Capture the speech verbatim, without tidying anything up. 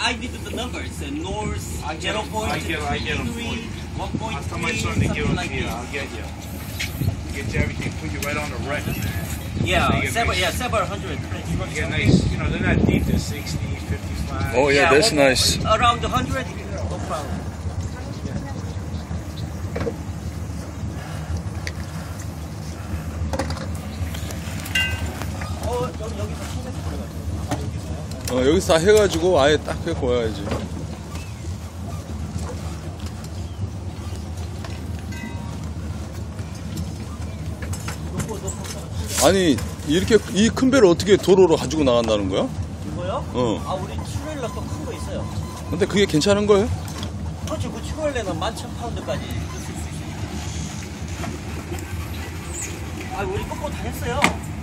I need the numbers. Uh, north I get zero them. point I get I get them for three, you. one point I'll tell my three, son to give something them like to you. this. I'll get you. Get you everything. Put you right on the record, man. Yeah, So you get several, nice- yeah, several hundred. You get nice. You know, they're not deep. They're sixty, fifty-five. Oh yeah, that's one- nice. Around one hundred, no problem. 어, 여기, 여기서 손에서 들어가죠. 어, 여기서 다 해가지고 아예 딱 해고 와야지. 아니 이렇게 이 큰 배를 어떻게 도로로 가지고 나간다는 거야? 이거요? 어. 아, 우리 트레일러 또 큰 거 있어요. 근데 그게 괜찮은 거예요? 그렇죠. 그 트레일러는 만 천 파운드까지 쓸 수 있어요. 아, 우리 거꾸로 다 했어요.